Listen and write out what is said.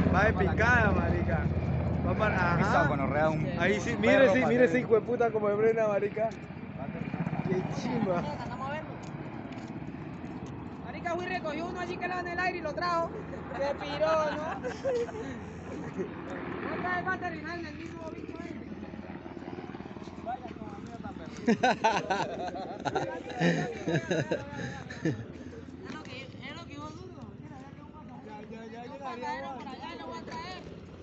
Va de picada, marica. Va para... Pisado con orrea un... Ahí sí, mire ese hijo de puta como de brena, marica. Qué chimba. Marica, Will recogió uno allí que estaba en el aire y lo trajo. Se piró, ¿no? Otra vez va a terminar en el mismo bicho ese. Vaya como a mí tan Es lo que yo dudo. Mira, ya llegaría por allá y lo voy a traer.